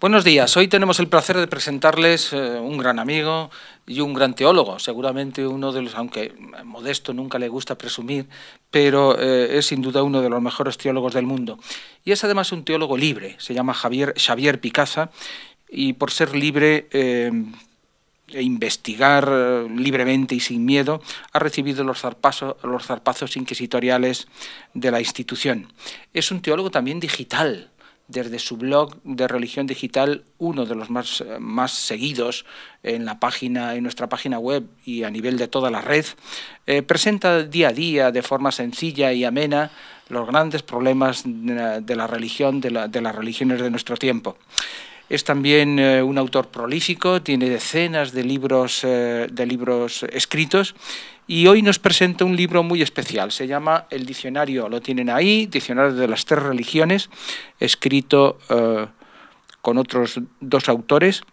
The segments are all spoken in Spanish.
Buenos días. Hoy tenemos el placer de presentarles un gran amigo y un gran teólogo, seguramente uno de los, aunque modesto, nunca le gusta presumir, pero es sin duda uno de los mejores teólogos del mundo. Y es además un teólogo libre, se llama Xavier Picasa, y por ser libre e investigar libremente y sin miedo, ha recibido los zarpazos inquisitoriales de la institución. Es un teólogo también digital. Desde su blog de Religión Digital, uno de los más seguidos en nuestra página web y a nivel de toda la red, presenta día a día, de forma sencilla y amena, los grandes problemas de la religión, de las religiones de nuestro tiempo. Es también un autor prolífico, tiene decenas de libros escritos, y hoy nos presenta un libro muy especial. Se llama El Diccionario, lo tienen ahí, Diccionario de las Tres Religiones, escrito con otros dos autores,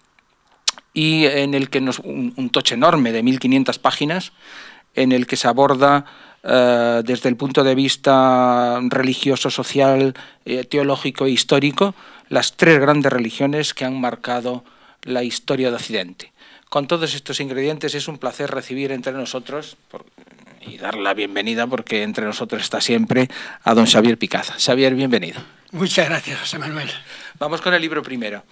y en el que un tocho enorme de 1500 páginas, en el que se aborda desde el punto de vista religioso, social, teológico e histórico, las tres grandes religiones que han marcado la historia de Occidente. Con todos estos ingredientes es un placer recibir entre nosotros y dar la bienvenida, porque entre nosotros está siempre, a don Xavier Picasa. Xavier, bienvenido. Muchas gracias, José Manuel. Vamos con el libro primero.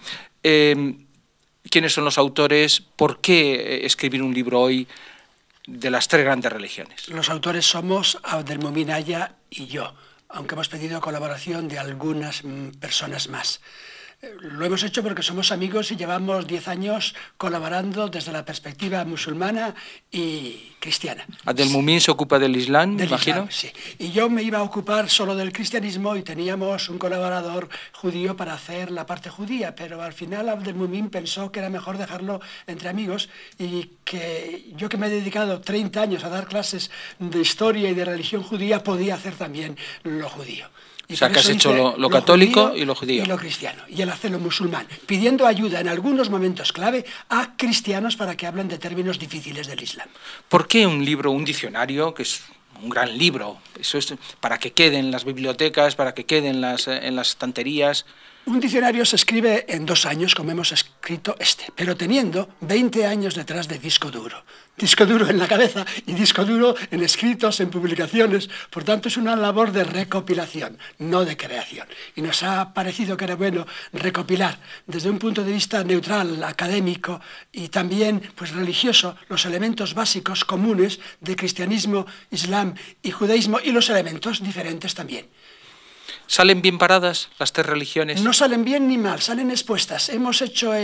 ¿Quiénes son los autores? ¿Por qué escribir un libro hoy de las tres grandes religiones? Los autores somos Abdelmumín Aya y yo, aunque hemos pedido colaboración de algunas personas más. Lo hemos hecho porque somos amigos y llevamos 10 años colaborando desde la perspectiva musulmana y cristiana. Abdelmumín se ocupa del Islam, me imagino. Sí. Y yo me iba a ocupar solo del cristianismo y teníamos un colaborador judío para hacer la parte judía, pero al final Abdelmumín pensó que era mejor dejarlo entre amigos, y que yo, que me he dedicado 30 años a dar clases de historia y de religión judía, podía hacer también lo judío. O sea, que has hecho lo católico y lo judío. Y lo cristiano, y el hacerlo musulmán, pidiendo ayuda en algunos momentos clave a cristianos para que hablen de términos difíciles del Islam. ¿Por qué un libro, un diccionario, que es un gran libro? Eso es para que quede en las bibliotecas, para que quede en las estanterías. Un diccionario se escribe en 2 años, como hemos escrito pero teniendo 20 años detrás de disco duro. Disco duro en la cabeza y disco duro en escritos, en publicaciones. Por tanto, es una labor de recopilación, no de creación. Y nos ha parecido que era bueno recopilar desde un punto de vista neutral, académico y también religioso, los elementos básicos comunes de cristianismo, islam y judaísmo, y los elementos diferentes también. ¿Salen bien paradas las tres religiones? No salen bien ni mal, salen expuestas. Hemos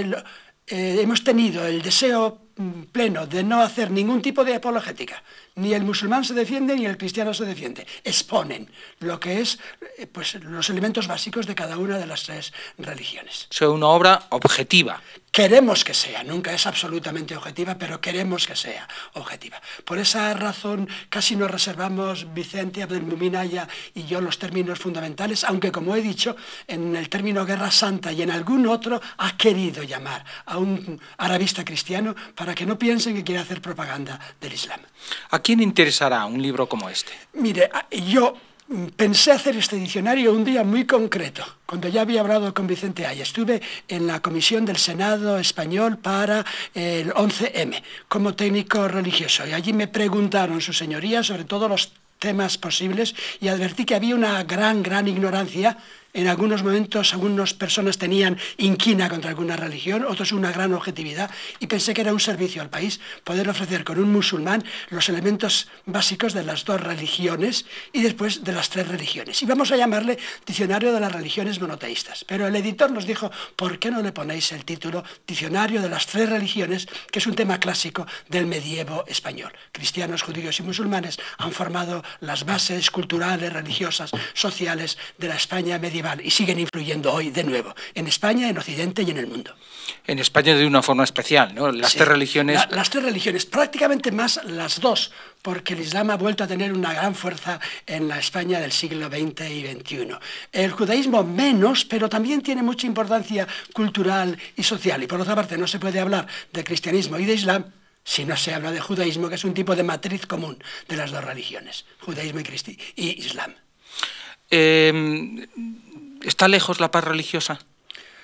tenido el deseo pleno de no hacer ningún tipo de apologética. Ni el musulmán se defiende ni el cristiano se defiende. Exponen lo que es los elementos básicos de cada una de las tres religiones. Es una obra objetiva. Queremos que sea, nunca es absolutamente objetiva, pero queremos que sea objetiva. Por esa razón casi nos reservamos, Vicente, Abdelmumín Aya y yo, los términos fundamentales, aunque, como he dicho, en el término Guerra Santa y en algún otro ha querido llamar a un arabista cristiano para que no piensen que quiere hacer propaganda del Islam. ¿A quién interesará un libro como este? Mire, yo pensé hacer este diccionario un día muy concreto, cuando ya había hablado con Vicente Aya. Estuve en la comisión del Senado español para el 11M como técnico religioso, y allí me preguntaron sus señorías sobre todos los temas posibles, y advertí que había una gran ignorancia. En algunos momentos algunas personas tenían inquina contra alguna religión, otros una gran objetividad, y pensé que era un servicio al país poder ofrecer con un musulmán los elementos básicos de las dos religiones y después de las tres religiones. Y vamos a llamarle Diccionario de las Religiones Monoteístas. Pero el editor nos dijo, ¿por qué no le ponéis el título Diccionario de las Tres Religiones?, que es un tema clásico del medievo español. Cristianos, judíos y musulmanes han formado las bases culturales, religiosas, sociales de la España medieval, y siguen influyendo hoy de nuevo en España, en Occidente y en el mundo. En España de una forma especial, ¿no? Las tres religiones. Las tres religiones, prácticamente más las dos, porque el Islam ha vuelto a tener una gran fuerza en la España del siglo XX y XXI. El judaísmo menos, pero también tiene mucha importancia cultural y social. Y por otra parte, no se puede hablar de cristianismo y de Islam si no se habla de judaísmo, que es un tipo de matriz común de las dos religiones, judaísmo y Islam. ¿Está lejos la paz religiosa?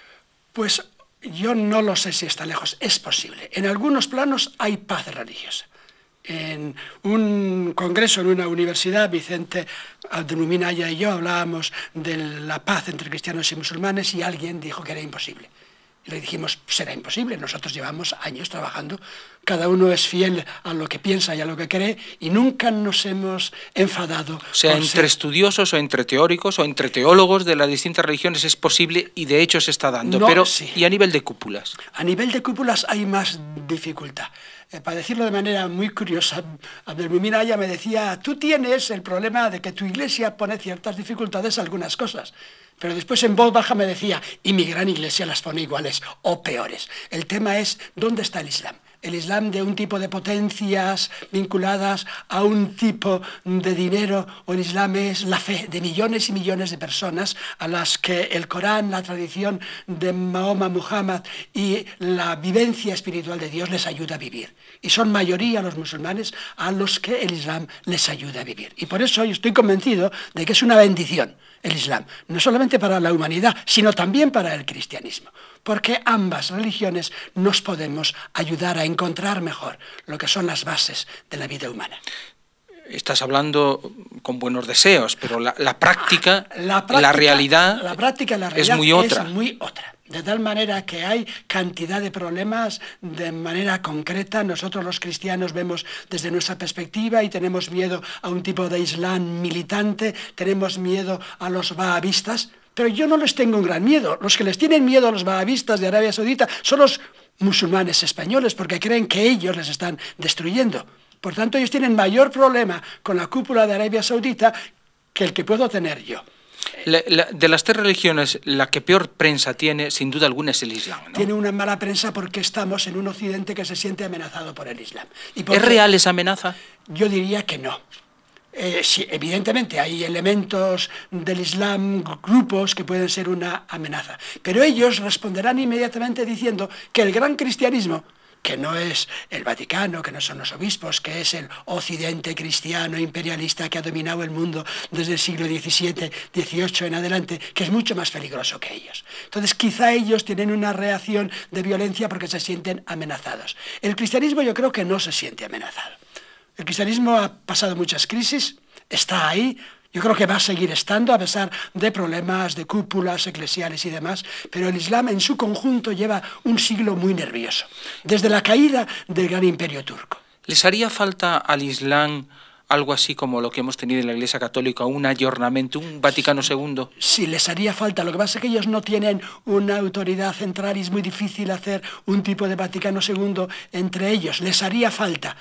Pues yo no lo sé si está lejos, es posible. En algunos planos hay paz religiosa. En un congreso en una universidad, Vicente Abdelmumin y yo hablábamos de la paz entre cristianos y musulmanes y alguien dijo que era imposible. Y le dijimos, será imposible, nosotros llevamos años trabajando, cada uno es fiel a lo que piensa y a lo que cree y nunca nos hemos enfadado. O sea, entre estudiosos o entre teóricos o entre teólogos de las distintas religiones es posible y de hecho se está dando. No, pero sí. ¿Y a nivel de cúpulas? A nivel de cúpulas hay más dificultad. Para decirlo de manera muy curiosa, Abdelmumin Aya me decía, tú tienes el problema de que tu iglesia pone ciertas dificultades a algunas cosas. Pero después en voz baja me decía, y mi gran iglesia las pone iguales o peores. El tema es, ¿dónde está el Islam? El Islam de un tipo de potencias vinculadas a un tipo de dinero, o el Islam es la fe de millones y millones de personas a las que el Corán, la tradición de Mahoma, Muhammad y la vivencia espiritual de Dios les ayuda a vivir. Y son mayoría los musulmanes a los que el Islam les ayuda a vivir. Y por eso yo estoy convencido de que es una bendición el Islam, no solamente para la humanidad, sino también para el cristianismo, porque ambas religiones nos podemos ayudar a encontrar mejor lo que son las bases de la vida humana. Estás hablando con buenos deseos, pero la práctica, la realidad es muy otra. De tal manera que hay cantidad de problemas de manera concreta. Nosotros los cristianos vemos desde nuestra perspectiva y tenemos miedo a un tipo de Islam militante, tenemos miedo a los wahabistas, pero yo no les tengo un gran miedo. Los que les tienen miedo a los wahabistas de Arabia Saudita son los musulmanes españoles, porque creen que ellos les están destruyendo. Por tanto, ellos tienen mayor problema con la cúpula de Arabia Saudita que el que puedo tener yo. De las tres religiones, la que peor prensa tiene, sin duda alguna, es el Islam, ¿no? Tiene una mala prensa porque estamos en un occidente que se siente amenazado por el Islam. ¿Es real esa amenaza? Yo diría que no. Sí, evidentemente hay elementos del Islam, grupos que pueden ser una amenaza, pero ellos responderán inmediatamente diciendo que el gran cristianismo, que no es el Vaticano, que no son los obispos, que es el occidente cristiano imperialista que ha dominado el mundo desde el siglo XVII, XVIII en adelante, que es mucho más peligroso que ellos. Entonces quizá ellos tienen una reacción de violencia porque se sienten amenazados. El cristianismo yo creo que no se siente amenazado. El cristianismo ha pasado muchas crisis, está ahí. Yo creo que va a seguir estando a pesar de problemas de cúpulas eclesiales y demás, pero el Islam en su conjunto lleva un siglo muy nervioso, desde la caída del gran imperio turco. ¿Les haría falta al Islam algo así como lo que hemos tenido en la Iglesia Católica, un ayornamiento, un Vaticano II? Sí, les haría falta. Lo que pasa es que ellos no tienen una autoridad central y es muy difícil hacer un tipo de Vaticano II entre ellos. Les haría falta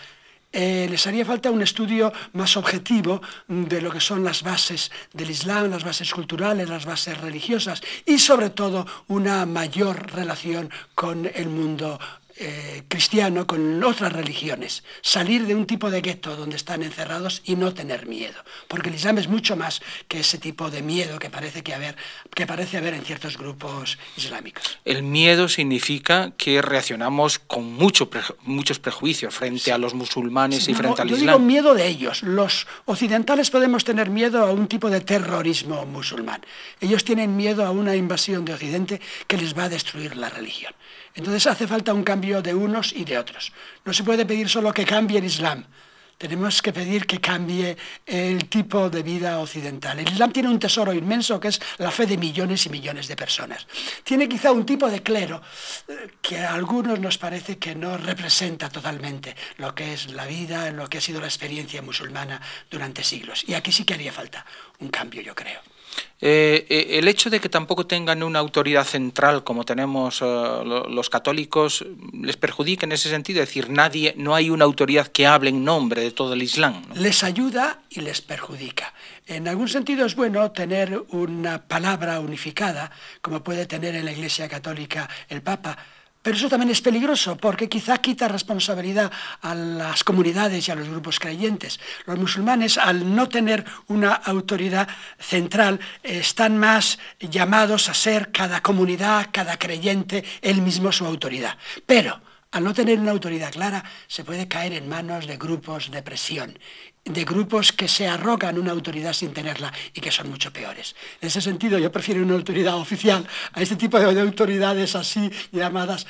un estudio más objetivo de lo que son las bases del Islam, las bases culturales, las bases religiosas y sobre todo una mayor relación con el mundo cristiano, con otras religiones. Salir de un tipo de gueto donde están encerrados y no tener miedo, porque el Islam es mucho más que ese tipo de miedo que parece haber en ciertos grupos islámicos. El miedo significa que reaccionamos con muchos prejuicios frente a los musulmanes y frente al Islam. Yo digo miedo de ellos. Los occidentales podemos tener miedo a un tipo de terrorismo musulmán. Ellos tienen miedo a una invasión de Occidente que les va a destruir la religión. Entonces hace falta un cambio de unos y de otros. No se puede pedir solo que cambie el Islam. Tenemos que pedir que cambie el tipo de vida occidental. El Islam tiene un tesoro inmenso que es la fe de millones y millones de personas. Tiene quizá un tipo de clero que a algunos nos parece que no representa totalmente lo que es la vida, lo que ha sido la experiencia musulmana durante siglos. Y aquí sí que haría falta un cambio, yo creo. El hecho de que tampoco tengan una autoridad central como tenemos los católicos les perjudica en ese sentido, es decir, no hay una autoridad que hable en nombre de todo el Islam, ¿no? Les ayuda y les perjudica. En algún sentido es bueno tener una palabra unificada, como puede tener en la Iglesia Católica el Papa. Pero eso también es peligroso porque quizá quita responsabilidad a las comunidades y a los grupos creyentes. Los musulmanes, al no tener una autoridad central, están más llamados a ser cada comunidad, cada creyente, él mismo su autoridad. Pero al no tener una autoridad clara, se puede caer en manos de grupos de presión de grupos que se arrogan una autoridad sin tenerla y que son mucho peores. En ese sentido, yo prefiero una autoridad oficial a este tipo de autoridades así llamadas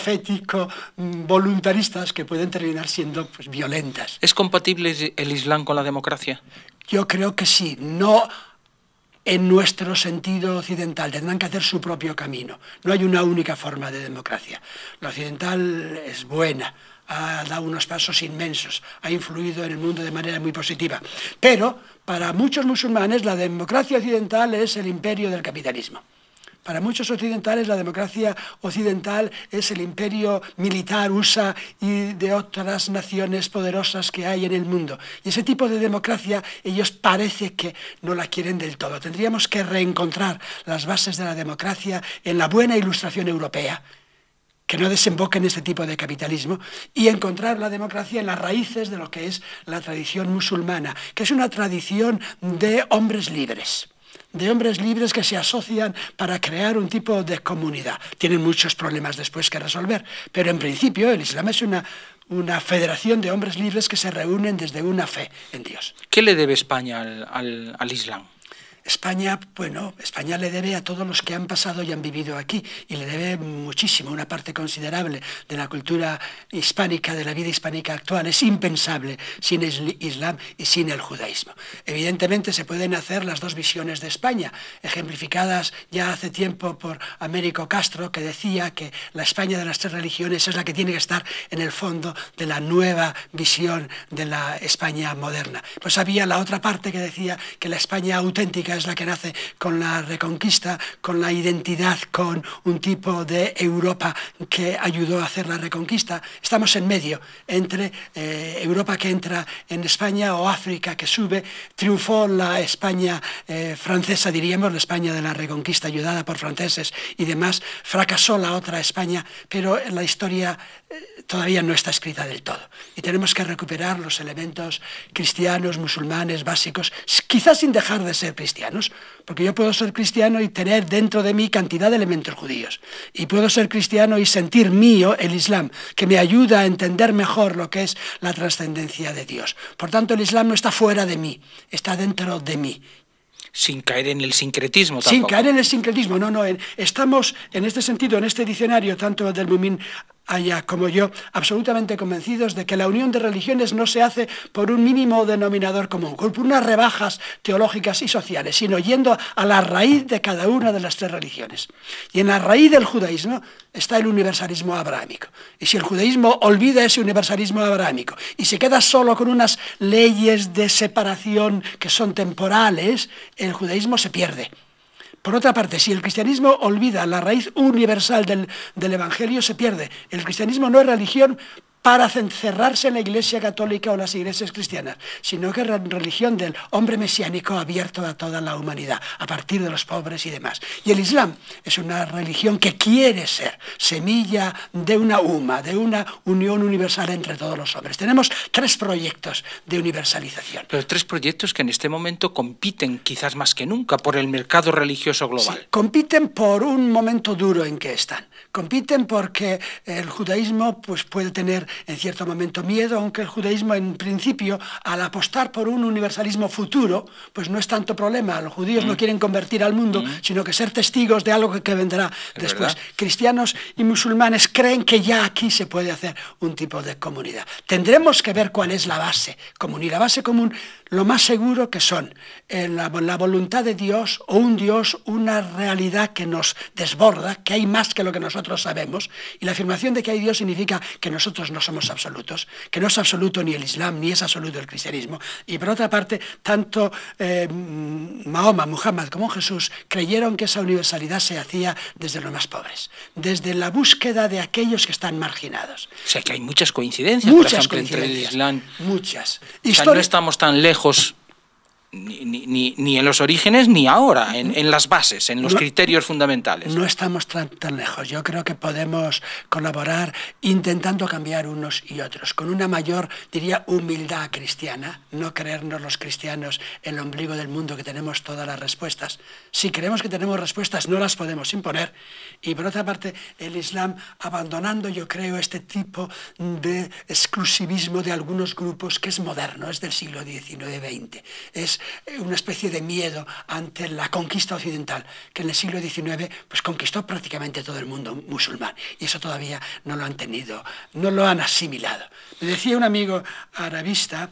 profético-voluntaristas que pueden terminar siendo pues, violentas. ¿Es compatible el Islam con la democracia? Yo creo que sí, no en nuestro sentido occidental, tendrán que hacer su propio camino. No hay una única forma de democracia. La occidental es buena, ha dado unos pasos inmensos, ha influido en el mundo de manera muy positiva. Pero para muchos musulmanes la democracia occidental es el imperio del capitalismo. Para muchos occidentales la democracia occidental es el imperio militar USA y de otras naciones poderosas que hay en el mundo. Y ese tipo de democracia ellos parece que no la quieren del todo. Tendríamos que reencontrar las bases de la democracia en la buena ilustración europea, que no desemboque en este tipo de capitalismo, y encontrar la democracia en las raíces de lo que es la tradición musulmana, que es una tradición de hombres libres. De hombres libres que se asocian para crear un tipo de comunidad. Tienen muchos problemas después que resolver, pero en principio el Islam es una federación de hombres libres que se reúnen desde una fe en Dios. ¿Qué le debe España al Islam? España, bueno, España le debe a todos los que han pasado y han vivido aquí, y le debe muchísimo, una parte considerable de la cultura hispánica, de la vida hispánica actual. Es impensable sin el Islam y sin el judaísmo. Evidentemente se pueden hacer las dos visiones de España, ejemplificadas ya hace tiempo por Américo Castro, que decía que la España de las tres religiones es la que tiene que estar en el fondo de la nueva visión de la España moderna. Pues había la otra parte que decía que la España auténtica es la que nace con la Reconquista, con la identidad, con un tipo de Europa que ayudó a hacer la Reconquista. Estamos en medio, entre Europa que entra en España o África que sube. Triunfó la España francesa, diríamos, la España de la Reconquista ayudada por franceses y demás. Fracasó la otra España, pero la historia todavía no está escrita del todo. Y tenemos que recuperar los elementos cristianos, musulmanes, básicos, quizás sin dejar de ser cristianos, porque yo puedo ser cristiano y tener dentro de mí cantidad de elementos judíos. Y puedo ser cristiano y sentir mío el Islam, que me ayuda a entender mejor lo que es la trascendencia de Dios. Por tanto, el Islam no está fuera de mí, está dentro de mí. Sin caer en el sincretismo tampoco. Sin caer en el sincretismo, no. Estamos en este sentido, en este diccionario, tanto del Mumin Aya como yo, absolutamente convencidos de que la unión de religiones no se hace por un mínimo denominador común, por unas rebajas teológicas y sociales, sino yendo a la raíz de cada una de las tres religiones. Y en la raíz del judaísmo está el universalismo abrahámico. Y si el judaísmo olvida ese universalismo abrahámico y se queda solo con unas leyes de separación que son temporales, el judaísmo se pierde. Por otra parte, si el cristianismo olvida la raíz universal del Evangelio, se pierde. El cristianismo no es religión para encerrarse en la Iglesia católica o las iglesias cristianas, sino que es religión del hombre mesiánico abierto a toda la humanidad, a partir de los pobres y demás. Y el Islam es una religión que quiere ser semilla de una de una unión universal entre todos los hombres. Tenemos tres proyectos de universalización. Pero tres proyectos que en este momento compiten, quizás más que nunca, por el mercado religioso global. Sí, compiten por un momento duro en que están. Compiten porque el judaísmo pues, puede tener en cierto momento miedo, aunque el judaísmo en principio, al apostar por un universalismo futuro, pues no es tanto problema. Los judíos no quieren convertir al mundo, sino que ser testigos de algo que vendrá después. ¿Verdad? Cristianos y musulmanes creen que ya aquí se puede hacer un tipo de comunidad. Tendremos que ver cuál es la base común. Y la base común, lo más seguro que son la voluntad de Dios o un Dios, una realidad que nos desborda, que hay más que lo que nosotros sabemos, y la afirmación de que hay Dios significa que nosotros no somos absolutos, que no es absoluto ni el Islam, ni es absoluto el cristianismo. Y por otra parte, tanto Mahoma, Muhammad como Jesús creyeron que esa universalidad se hacía desde los más pobres, desde la búsqueda de aquellos que están marginados. O sea que hay muchas coincidencias, por ejemplo, entre el Islam. Muchas. O sea, no estamos tan lejos ni en los orígenes ni ahora, en las bases, en los criterios fundamentales. No estamos tan lejos. Yo creo que podemos colaborar intentando cambiar unos y otros, con una mayor, diría, humildad cristiana, no creernos los cristianos el ombligo del mundo, que tenemos todas las respuestas. Si creemos que tenemos respuestas, no las podemos imponer. Y por otra parte, el Islam, abandonando, yo creo, este tipo de exclusivismo de algunos grupos que es moderno, es del siglo XIX-XX. Es una especie de miedo ante la conquista occidental, que en el siglo XIX pues, conquistó prácticamente todo el mundo musulmán, y eso todavía no lo han tenido, no lo han asimilado. Me decía un amigo arabista,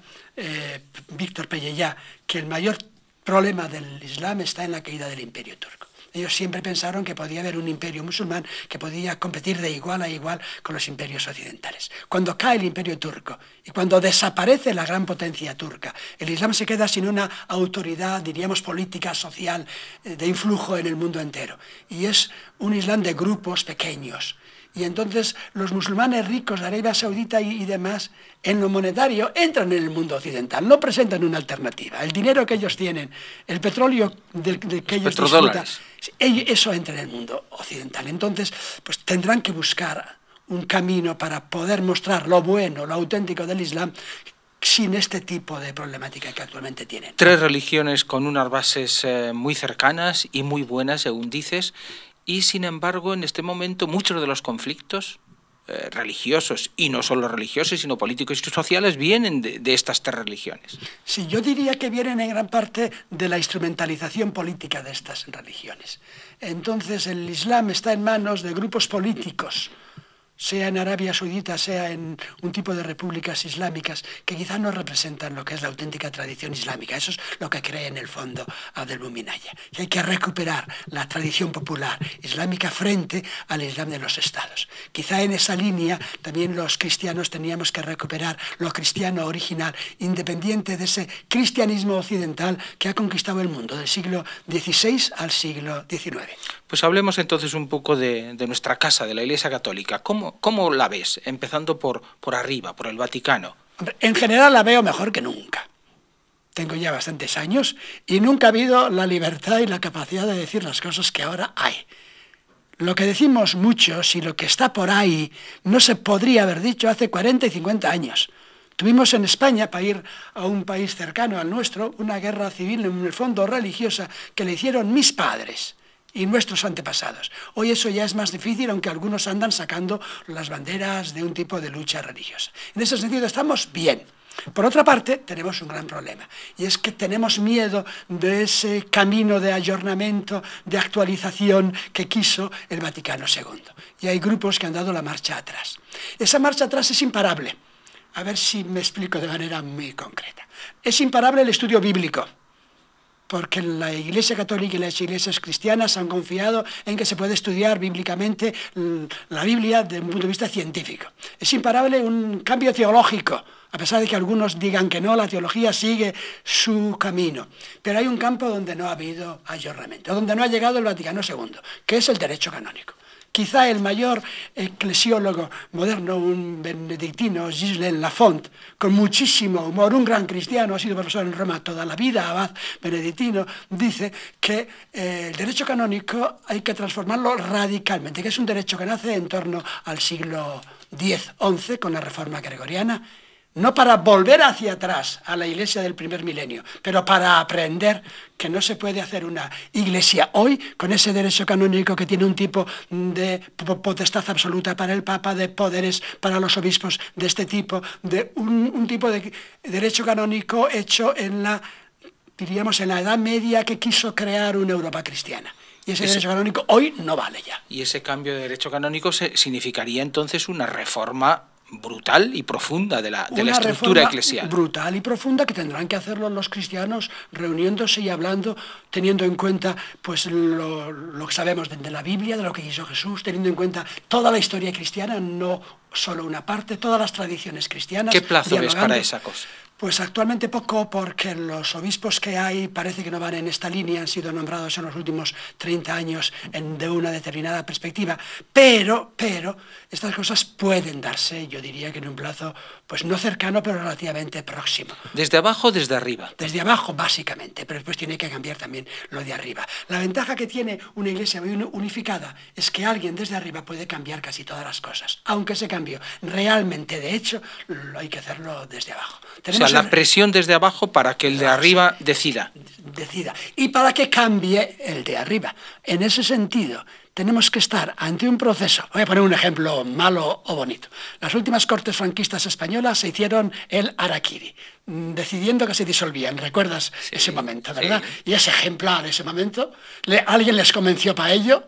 Víctor Pelleyá, que el mayor problema del Islam está en la caída del Imperio turco. Ellos siempre pensaron que podía haber un imperio musulmán que podía competir de igual a igual con los imperios occidentales. Cuando cae el imperio turco y cuando desaparece la gran potencia turca, el Islam se queda sin una autoridad, diríamos, política, social, de influjo en el mundo entero. Y es un Islam de grupos pequeños. Y entonces los musulmanes ricos de Arabia Saudita y demás, en lo monetario, entran en el mundo occidental, no presentan una alternativa. El dinero que ellos tienen, el petróleo que ellos disfrutan, eso entra en el mundo occidental. Entonces, pues tendrán que buscar un camino para poder mostrar lo bueno, lo auténtico del Islam, sin este tipo de problemática que actualmente tienen. Tres religiones con unas bases muy cercanas y muy buenas, según dices. Y, sin embargo, en este momento muchos de los conflictos religiosos, y no solo religiosos, sino políticos y sociales, vienen de estas tres religiones. Sí, yo diría que vienen en gran parte de la instrumentalización política de estas religiones. Entonces, el Islam está en manos de grupos políticos, sea en Arabia Saudita, sea en un tipo de repúblicas islámicas, que quizá no representan lo que es la auténtica tradición islámica. Eso es lo que cree en el fondo Abdelmoumin Aya. Y hay que recuperar la tradición popular islámica frente al Islam de los estados. Quizá en esa línea también los cristianos teníamos que recuperar lo cristiano original, independiente de ese cristianismo occidental que ha conquistado el mundo, del siglo XVI al siglo XIX. Pues hablemos entonces un poco de nuestra casa, de la Iglesia Católica. ¿Cómo la ves? Empezando por arriba, por el Vaticano. En general la veo mejor que nunca. Tengo ya bastantes años y nunca ha habido la libertad y la capacidad de decir las cosas que ahora hay. Lo que decimos muchos y lo que está por ahí no se podría haber dicho hace 40 y 50 años. Tuvimos en España, para ir a un país cercano al nuestro, una guerra civil, en el fondo religiosa, que le hicieron mis padres y nuestros antepasados. Hoy eso ya es más difícil, aunque algunos andan sacando las banderas de un tipo de lucha religiosa. En ese sentido estamos bien. Por otra parte, tenemos un gran problema, y es que tenemos miedo de ese camino de ayornamiento, de actualización que quiso el Vaticano II. Y hay grupos que han dado la marcha atrás. Esa marcha atrás es imparable. A ver si me explico de manera muy concreta. Es imparable el estudio bíblico, porque la Iglesia Católica y las iglesias cristianas han confiado en que se puede estudiar bíblicamente la Biblia desde un punto de vista científico. Es imparable un cambio teológico, a pesar de que algunos digan que no, la teología sigue su camino. Pero hay un campo donde no ha habido ayornamiento, donde no ha llegado el Vaticano II, que es el derecho canónico. Quizá el mayor eclesiólogo moderno, un benedictino, Ghislain Lafont, con muchísimo humor, un gran cristiano, ha sido profesor en Roma toda la vida, abad benedictino, dice que el derecho canónico hay que transformarlo radicalmente, que es un derecho que nace en torno al siglo X-XI con la Reforma Gregoriana, no para volver hacia atrás a la iglesia del primer milenio, pero para aprender que no se puede hacer una iglesia hoy con ese derecho canónico que tiene un tipo de potestad absoluta para el Papa, de poderes para los obispos de este tipo, de un tipo de derecho canónico hecho en la, diríamos, en la Edad Media, que quiso crear una Europa cristiana. Y ese derecho canónico hoy no vale ya. Y ese cambio de derecho canónico significaría entonces una reforma brutal y profunda de la estructura eclesial. Brutal y profunda que tendrán que hacerlo los cristianos reuniéndose y hablando, teniendo en cuenta pues lo que sabemos de la Biblia, de lo que hizo Jesús, teniendo en cuenta toda la historia cristiana, no solo una parte, todas las tradiciones cristianas. ¿Qué plazo ves para esa cosa? Pues actualmente poco, porque los obispos que hay parece que no van en esta línea, han sido nombrados en los últimos 30 años de una determinada perspectiva, pero estas cosas pueden darse, yo diría que en un plazo pues no cercano, pero relativamente próximo. ¿Desde abajo o desde arriba? Desde abajo, básicamente, pero después tiene que cambiar también lo de arriba. La ventaja que tiene una iglesia muy unificada es que alguien desde arriba puede cambiar casi todas las cosas, aunque ese cambio realmente, de hecho, hay que hacerlo desde abajo. O sea, la presión desde abajo para que el de arriba decida. Y para que cambie el de arriba. En ese sentido, tenemos que estar ante un proceso. Voy a poner un ejemplo malo o bonito. Las últimas Cortes franquistas españolas se hicieron el harakiri, decidiendo que se disolvían. ¿Recuerdas ese momento, verdad? Sí. Y es ejemplar ese momento. ¿Alguien les convenció para ello?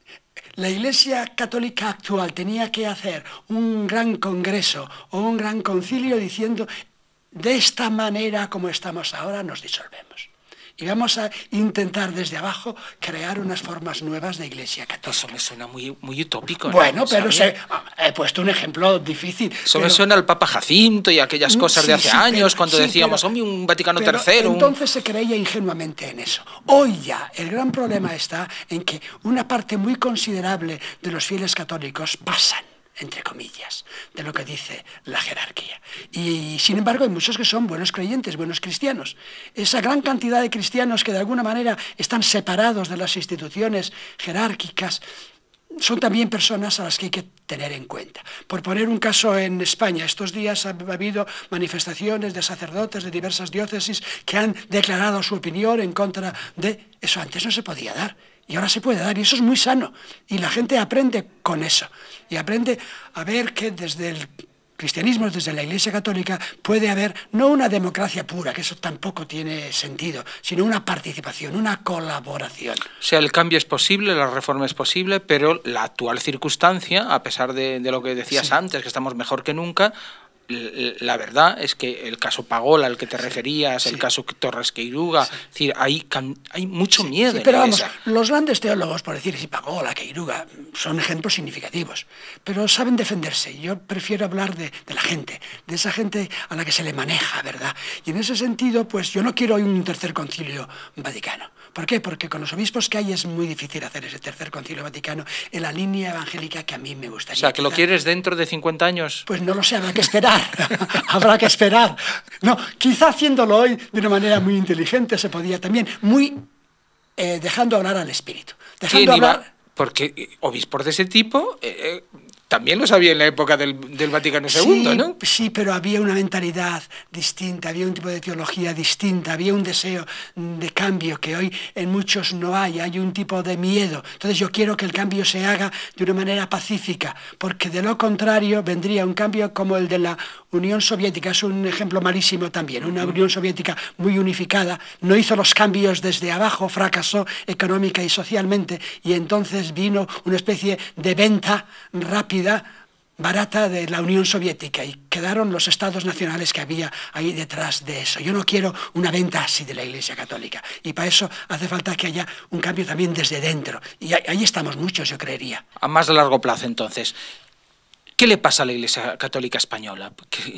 La Iglesia Católica actual tenía que hacer un gran congreso o un gran concilio diciendo: de esta manera como estamos ahora nos disolvemos. Y vamos a intentar desde abajo crear unas formas nuevas de Iglesia Católica. Eso me suena muy utópico, ¿no? Bueno, pero he puesto un ejemplo difícil. Eso me suena al Papa Jacinto y aquellas cosas de hace años, cuando decíamos, hombre, un Vaticano III. Entonces se creía ingenuamente en eso. Hoy ya el gran problema está en que una parte muy considerable de los fieles católicos pasan, entre comillas, de lo que dice la jerarquía. Y sin embargo hay muchos que son buenos creyentes, buenos cristianos. Esa gran cantidad de cristianos que de alguna manera están separados de las instituciones jerárquicas son también personas a las que hay que tener en cuenta. Por poner un caso, en España, estos días ha habido manifestaciones de sacerdotes de diversas diócesis que han declarado su opinión en contra de eso. Antes no se podía dar. Y ahora se puede dar, y eso es muy sano. Y la gente aprende con eso. Y aprende a ver que desde el cristianismo, desde la Iglesia Católica, puede haber no una democracia pura, que eso tampoco tiene sentido, sino una participación, una colaboración. O sea, el cambio es posible, la reforma es posible, pero la actual circunstancia, a pesar de lo que decías antes, que estamos mejor que nunca, la verdad es que el caso Pagola, al que te referías, el caso Torres Queiruga, es decir, hay mucho miedo. Sí, pero vamos, los grandes teólogos, por decir, Pagola, Queiruga, son ejemplos significativos, pero saben defenderse. Yo prefiero hablar de la gente, de esa gente a la que se le maneja, ¿verdad? Y en ese sentido, pues yo no quiero hoy un tercer concilio vaticano. ¿Por qué? Porque con los obispos que hay es muy difícil hacer ese tercer concilio vaticano en la línea evangélica que a mí me gustaría. O sea, ¿que lo quieres dentro de 50 años? Pues no lo sé, habrá que esperar. Habrá que esperar. No, quizá haciéndolo hoy de una manera muy inteligente se podía también, dejando hablar al Espíritu. Dejando hablar... Porque obispos de ese tipo... también lo sabía en la época del Vaticano II, ¿no? Sí, pero había una mentalidad distinta, había un tipo de teología distinta, había un deseo de cambio que hoy en muchos no hay un tipo de miedo. Entonces yo quiero que el cambio se haga de una manera pacífica, porque de lo contrario vendría un cambio como el de la Unión Soviética. Es un ejemplo malísimo también, una Unión Soviética muy unificada, no hizo los cambios desde abajo, fracasó económica y socialmente, y entonces vino una especie de venta rápida, barata de la Unión Soviética, y quedaron los estados nacionales que había ahí detrás de eso. Yo no quiero una venta así de la Iglesia Católica, y para eso hace falta que haya un cambio también desde dentro, y ahí estamos muchos, yo creería. A más largo plazo, entonces, ¿qué le pasa a la Iglesia Católica española?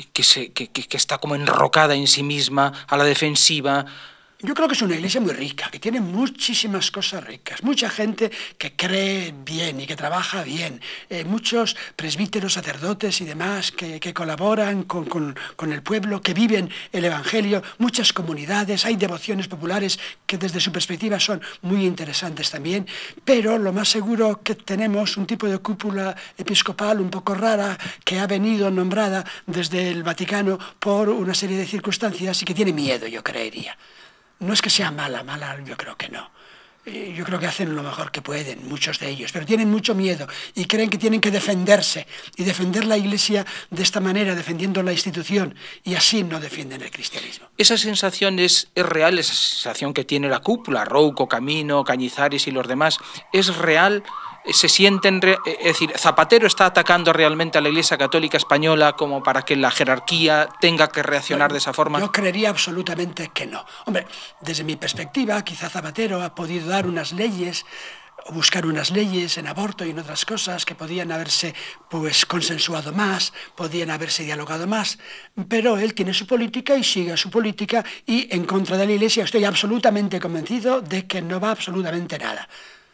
Que está como enrocada en sí misma, a la defensiva. Yo creo que es una iglesia muy rica, que tiene muchísimas cosas ricas, mucha gente que cree bien y que trabaja bien, muchos presbíteros, sacerdotes y demás que colaboran con el pueblo, que viven el Evangelio, muchas comunidades, hay devociones populares que desde su perspectiva son muy interesantes también, pero lo más seguro que tenemos un tipo de cúpula episcopal un poco rara que ha venido nombrada desde el Vaticano por una serie de circunstancias y que tiene miedo, yo creería. No es que sea mala, yo creo que no. Yo creo que hacen lo mejor que pueden, muchos de ellos, pero tienen mucho miedo y creen que tienen que defenderse y defender la Iglesia de esta manera, defendiendo la institución, y así no defienden el cristianismo. ¿Esa sensación es real, esa sensación que tiene la cúpula, Rouco, Camino, Cañizares y los demás, es real? ¿Se sienten, es decir, Zapatero está atacando realmente a la Iglesia Católica Española como para que la jerarquía tenga que reaccionar de esa forma? Yo creería absolutamente que no. Hombre, desde mi perspectiva, quizá Zapatero ha podido dar unas leyes buscar unas leyes en aborto y en otras cosas que podían haberse pues consensuado más, podían haberse dialogado más, pero él tiene su política y sigue su política, y en contra de la Iglesia estoy absolutamente convencido de que no va absolutamente nada.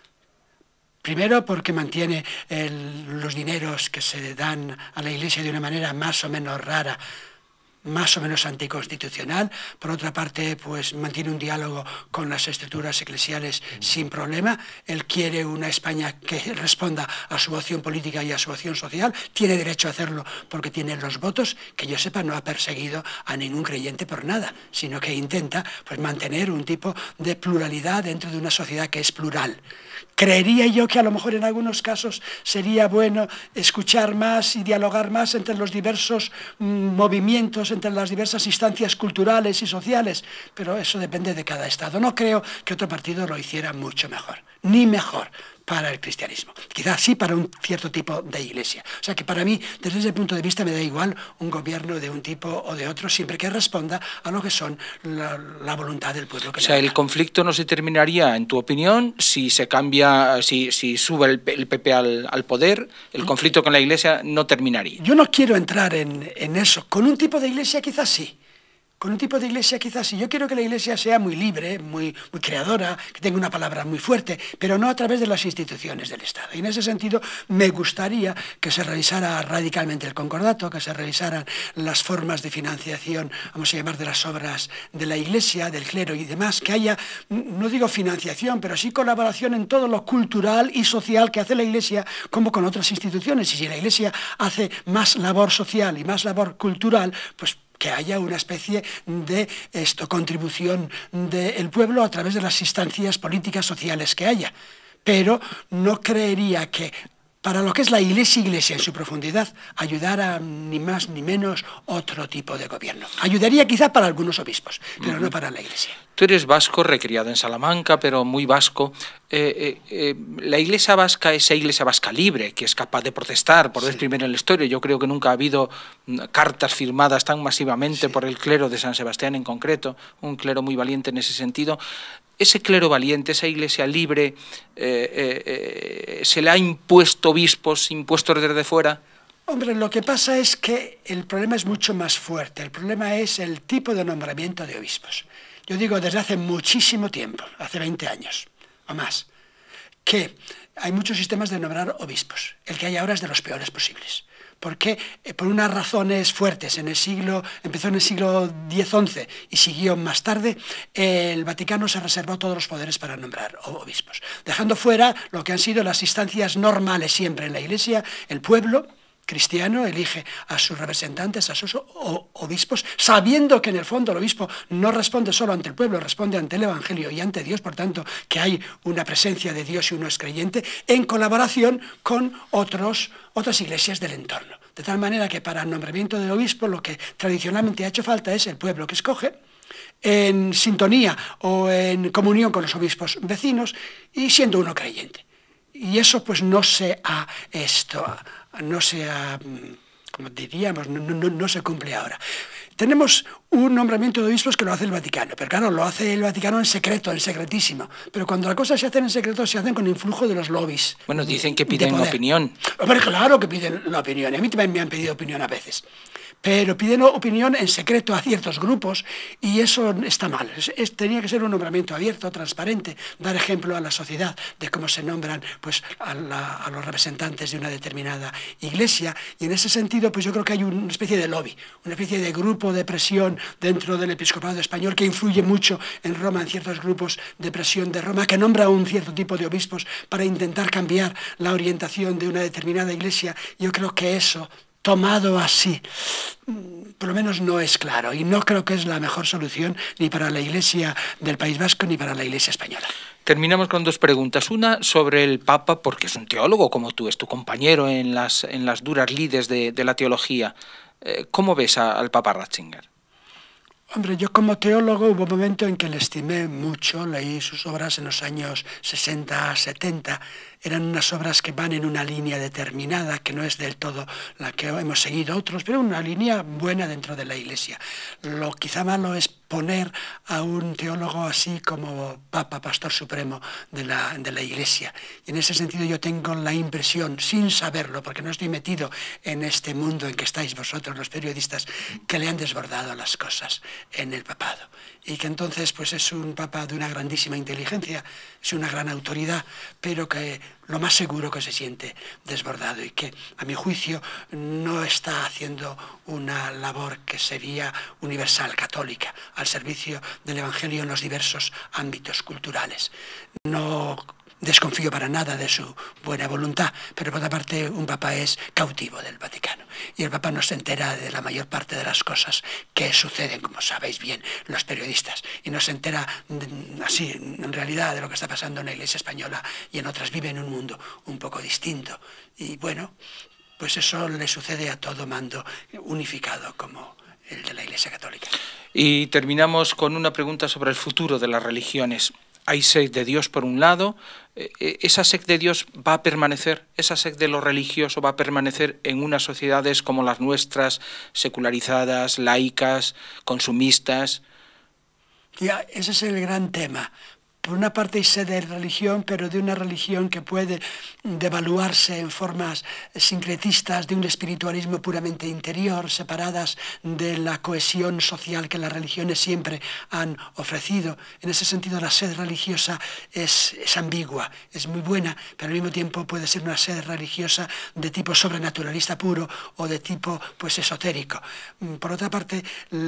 Primero porque mantiene los dineros que se dan a la Iglesia de una manera más o menos rara, más o menos anticonstitucional. Por otra parte, pues mantiene un diálogo con las estructuras eclesiales sin problema. Él quiere una España que responda a su opción política y a su opción social. Tiene derecho a hacerlo porque tiene los votos. Que yo sepa, no ha perseguido a ningún creyente por nada, sino que intenta pues mantener un tipo de pluralidad dentro de una sociedad que es plural. Creería yo que a lo mejor en algunos casos sería bueno escuchar más y dialogar más entre los diversos movimientos, entre las diversas instancias culturales y sociales, pero eso depende de cada Estado. No creo que otro partido lo hiciera mucho mejor, ni mejor para el cristianismo. Quizás sí para un cierto tipo de iglesia. O sea que para mí, desde ese punto de vista, me da igual un gobierno de un tipo o de otro, siempre que responda a lo que son la voluntad del pueblo. O sea, el conflicto no se terminaría, en tu opinión, si se cambia, si sube el PP al poder, el conflicto con la iglesia no terminaría. Yo no quiero entrar en eso. Con un tipo de iglesia quizás sí. Con un tipo de iglesia quizás sí. Yo quiero que la iglesia sea muy libre, muy creadora, que tenga una palabra muy fuerte, pero no a través de las instituciones del Estado. Y en ese sentido me gustaría que se revisara radicalmente el concordato, que se revisaran las formas de financiación, vamos a llamar, de las obras de la iglesia, del clero y demás, que haya, no digo financiación, pero sí colaboración en todo lo cultural y social que hace la iglesia como con otras instituciones. Y si la iglesia hace más labor social y más labor cultural, pues que haya una especie de contribución del pueblo a través de las instancias políticas sociales que haya. Pero no creería que para lo que es la iglesia en su profundidad ayudara ni más ni menos otro tipo de gobierno. Ayudaría quizá para algunos obispos, pero no para la iglesia. Tú eres vasco, recriado en Salamanca, pero muy vasco. La iglesia vasca, esa iglesia vasca libre, que es capaz de protestar por vez primera en la historia. Yo creo que nunca ha habido cartas firmadas tan masivamente por el clero de San Sebastián en concreto, un clero muy valiente en ese sentido. Ese clero valiente, esa iglesia libre, ¿se le ha impuesto obispos, impuestos desde fuera? Hombre, lo que pasa es que el problema es mucho más fuerte. El problema es el tipo de nombramiento de obispos. Yo digo desde hace muchísimo tiempo, hace 20 años o más, que hay muchos sistemas de nombrar obispos. El que hay ahora es de los peores posibles. Porque por unas razones fuertes, empezó en el siglo X-XI y siguió más tarde, el Vaticano se reservó todos los poderes para nombrar obispos, dejando fuera lo que han sido las instancias normales siempre en la Iglesia. El pueblo cristiano elige a sus representantes, a sus obispos, sabiendo que en el fondo el obispo no responde solo ante el pueblo, responde ante el Evangelio y ante Dios, por tanto que hay una presencia de Dios y uno es creyente, en colaboración con otras iglesias del entorno. De tal manera que para el nombramiento de obispo lo que tradicionalmente ha hecho falta es el pueblo que escoge, en sintonía o en comunión con los obispos vecinos y siendo uno creyente. Y eso pues no se como diríamos, no se cumple ahora. Tenemos un nombramiento de obispos que lo hace el Vaticano, pero claro, lo hace el Vaticano en secreto, en secretísimo. Pero cuando las cosas se hacen en secreto, se hacen con influjo de los lobbies. Bueno, dicen que piden opinión. Hombre, claro que piden la opinión, y a mí también me han pedido opinión a veces. Pero piden opinión en secreto a ciertos grupos y eso está mal. Tenía que ser un nombramiento abierto, transparente, dar ejemplo a la sociedad de cómo se nombran pues, a los representantes de una determinada iglesia. Y en ese sentido, pues yo creo que hay una especie de lobby, una especie de grupo de presión dentro del episcopado español que influye mucho en Roma, en ciertos grupos de presión de Roma, que nombra un cierto tipo de obispos para intentar cambiar la orientación de una determinada iglesia. Yo creo que eso, tomado así, por lo menos no es claro, y no creo que es la mejor solución ni para la Iglesia del País Vasco ni para la Iglesia española. Terminamos con dos preguntas. Una sobre el Papa, porque es un teólogo como tú, es tu compañero en las duras lides de la teología. ¿Cómo ves al Papa Ratzinger? Hombre, yo como teólogo hubo un momento en que le estimé mucho, leí sus obras en los años 60, 70, eran unas obras que van en una línea determinada, que no es del todo la que hemos seguido otros, pero una línea buena dentro de la Iglesia. Lo quizá malo es poner a un teólogo así como Papa, Pastor Supremo de la Iglesia. Y en ese sentido yo tengo la impresión, sin saberlo, porque no estoy metido en este mundo en que estáis vosotros, los periodistas, que le han desbordado las cosas en el papado. Y que entonces pues es un papa de una grandísima inteligencia, es una gran autoridad, pero que lo más seguro que se siente desbordado y que, a mi juicio, no está haciendo una labor que sería universal, católica, al servicio del Evangelio en los diversos ámbitos culturales. No desconfío para nada de su buena voluntad, pero por otra parte un papa es cautivo del Vaticano y el papa no se entera de la mayor parte de las cosas que suceden, como sabéis bien los periodistas, y no se entera así en realidad de lo que está pasando en la Iglesia española y en otras. Vive en un mundo un poco distinto y bueno, pues eso le sucede a todo mando unificado como el de la Iglesia Católica. Y terminamos con una pregunta sobre el futuro de las religiones. Hay sed de Dios por un lado, ¿esa sed de Dios va a permanecer? ¿Esa sed de lo religioso va a permanecer en unas sociedades como las nuestras, secularizadas, laicas, consumistas? Ya, ese es el gran tema. Por una parte hay sed de religión, pero de una religión que puede devaluarse en formas sincretistas de un espiritualismo puramente interior, separadas de la cohesión social que las religiones siempre han ofrecido. En ese sentido, la sed religiosa es ambigua, es muy buena, pero al mismo tiempo puede ser una sed religiosa de tipo sobrenaturalista puro o de tipo pues esotérico. Por otra parte,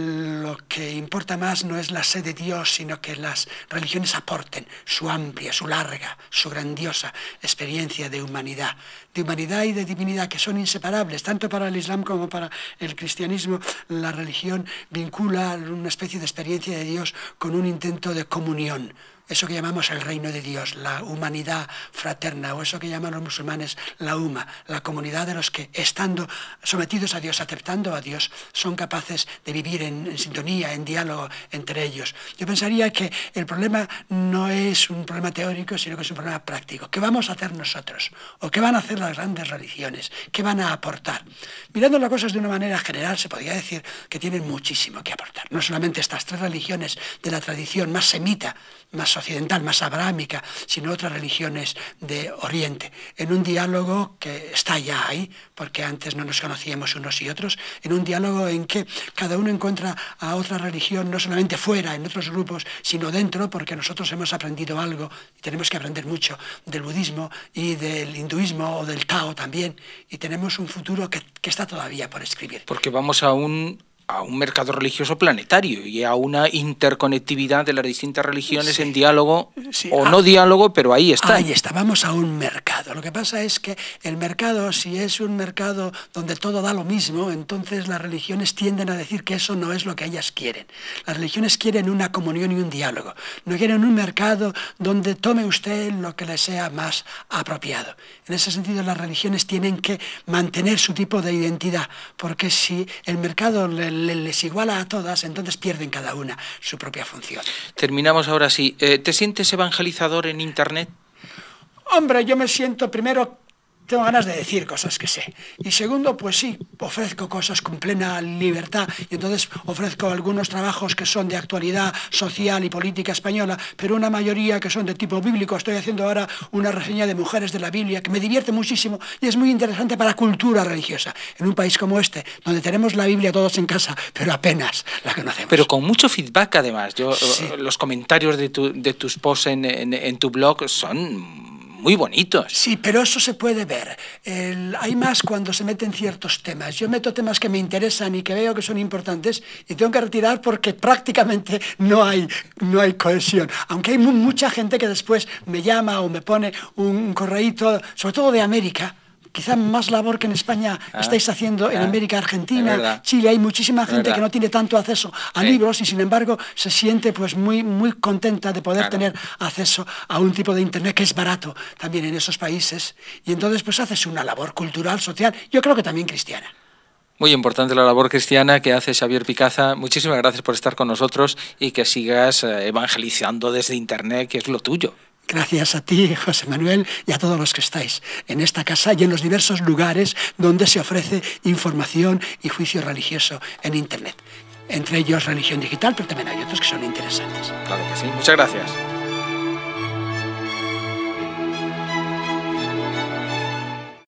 lo que importa más no es la sed de Dios, sino que las religiones aporten su amplia, su larga, su grandiosa experiencia de humanidad y de divinidad, que son inseparables, tanto para el Islam como para el cristianismo. La religión vincula una especie de experiencia de Dios con un intento de comunión. Eso que llamamos el reino de Dios, la humanidad fraterna, o eso que llaman los musulmanes la Umma, la comunidad de los que, estando sometidos a Dios, aceptando a Dios, son capaces de vivir en sintonía, en diálogo entre ellos. Yo pensaría que el problema no es un problema teórico, sino que es un problema práctico. ¿Qué vamos a hacer nosotros? ¿O qué van a hacer las grandes religiones? ¿Qué van a aportar? Mirando las cosas de una manera general, se podría decir que tienen muchísimo que aportar. No solamente estas tres religiones de la tradición más semita, más occidental, más abrahámica, sino otras religiones de Oriente, en un diálogo que está ya ahí, porque antes no nos conocíamos unos y otros, en un diálogo en que cada uno encuentra a otra religión, no solamente fuera, en otros grupos, sino dentro, porque nosotros hemos aprendido algo, y tenemos que aprender mucho del budismo y del hinduismo o del Tao también, y tenemos un futuro que está todavía por escribir. Porque vamos a un mercado religioso planetario y a una interconectividad de las distintas religiones, sí, en diálogo, sí, o no diálogo, pero ahí está. Ahí está, vamos a un mercado. Lo que pasa es que el mercado, si es un mercado donde todo da lo mismo, entonces las religiones tienden a decir que eso no es lo que ellas quieren. Las religiones quieren una comunión y un diálogo. No quieren un mercado donde tome usted lo que le sea más apropiado. En ese sentido, las religiones tienen que mantener su tipo de identidad, porque si el mercado les iguala a todas, entonces pierden cada una su propia función. Terminamos ahora sí. ¿Te sientes evangelizador en Internet? Hombre, yo me siento, primero, tengo ganas de decir cosas que sé. Y segundo, pues sí, ofrezco cosas con plena libertad. Y entonces ofrezco algunos trabajos que son de actualidad social y política española, pero una mayoría que son de tipo bíblico. Estoy haciendo ahora una reseña de mujeres de la Biblia que me divierte muchísimo y es muy interesante para cultura religiosa. En un país como este, donde tenemos la Biblia todos en casa, pero apenas la conocemos. Pero con mucho feedback, además. Sí. Los comentarios de tus posts en tu blog son muy bonitos. Sí, pero eso se puede ver. Hay más cuando se meten ciertos temas. Yo meto temas que me interesan y que veo que son importantes y tengo que retirar porque prácticamente no hay cohesión. Aunque hay mucha gente que después me llama o me pone un correíto, sobre todo de América. Quizá más labor que en España estáis haciendo en América, Argentina, Chile. Hay muchísima gente que no tiene tanto acceso a libros y sin embargo se siente pues muy contenta de poder tener acceso a un tipo de Internet que es barato también en esos países. Y entonces pues haces una labor cultural, social, yo creo que también cristiana. Muy importante la labor cristiana que hace Xavier Picaza. Muchísimas gracias por estar con nosotros y que sigas evangelizando desde Internet, que es lo tuyo. Gracias a ti, José Manuel, y a todos los que estáis en esta casa y en los diversos lugares donde se ofrece información y juicio religioso en Internet. Entre ellos Religión Digital, pero también hay otros que son interesantes. Claro que sí. Muchas gracias.